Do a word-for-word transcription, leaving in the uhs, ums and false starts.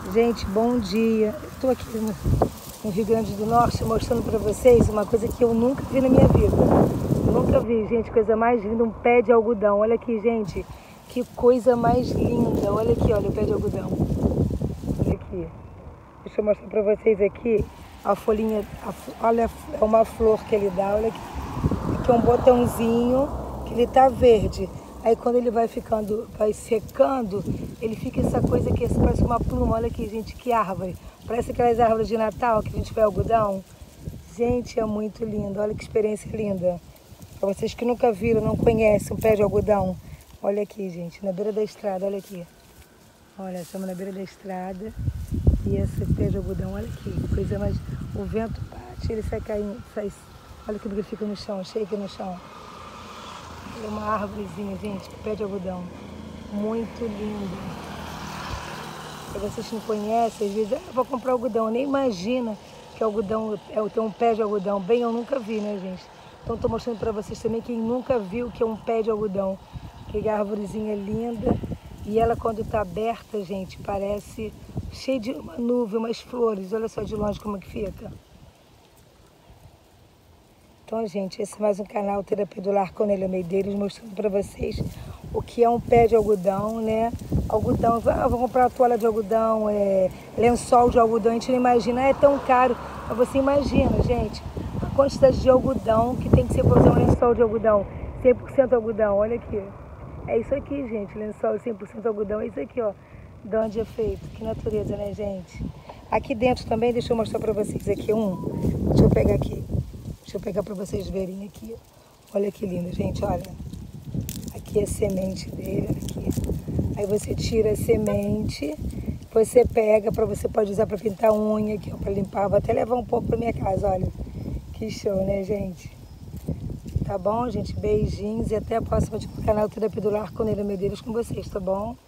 Gente, bom dia. Estou aqui no, no Rio Grande do Norte mostrando para vocês uma coisa que eu nunca vi na minha vida. Nunca vi, gente, coisa mais linda, um pé de algodão. Olha aqui, gente, que coisa mais linda. Olha aqui, olha o pé de algodão. Olha aqui. Deixa eu mostrar para vocês aqui a folhinha. A, olha, é uma flor que ele dá. Olha aqui. Aqui é um botãozinho que ele tá verde. Aí quando ele vai ficando, vai secando, ele fica essa coisa que parece uma pluma. Olha aqui, gente, que árvore. Parece aquelas árvores de Natal que a gente vê algodão. Gente, é muito lindo. Olha que experiência linda. Para vocês que nunca viram, não conhecem um pé de algodão. Olha aqui, gente, na beira da estrada, olha aqui. Olha, estamos na beira da estrada. E esse pé de algodão, olha aqui. Coisa mais... O vento bate, ele sai caindo, sai... Olha como ele fica no chão, shake no chão. É uma árvorezinha, gente, pé de algodão. Muito lindo. Para vocês que não conhecem, às vezes, ah, vou comprar algodão. Nem imagina que algodão é ter um pé de algodão. Bem, eu nunca vi, né, gente? Então, estou mostrando para vocês também quem nunca viu que é um pé de algodão. Que árvorezinha linda. E ela, quando está aberta, gente, parece cheia de uma nuvem, umas flores. Olha só de longe como é que fica. Então, gente, esse é mais um canal Terapia do Lar com Nélia Medeiros, mostrando para vocês o que é um pé de algodão, né? Algodão, ah, vou comprar uma toalha de algodão, é, lençol de algodão, a gente não imagina, ah, é tão caro. Mas você imagina, gente, a quantidade de algodão que tem que ser para usar um lençol de algodão, cem por cento algodão, olha aqui. É isso aqui, gente, lençol cem por cento algodão, é isso aqui, ó, de onde é feito. Que natureza, né, gente? Aqui dentro também, deixa eu mostrar para vocês aqui um, deixa eu pegar aqui. Deixa eu pegar para vocês verem aqui. Olha que lindo, gente, olha. Aqui é a semente dele, aqui. Aí você tira a semente, você pega, para você pode usar para pintar unha aqui, para limpar. Vou até levar um pouco para minha casa, olha. Que show, né, gente? Tá bom, gente? Beijinhos e até a próxima de canal Terapia do Lar com Nélia Medeiros com vocês, tá bom?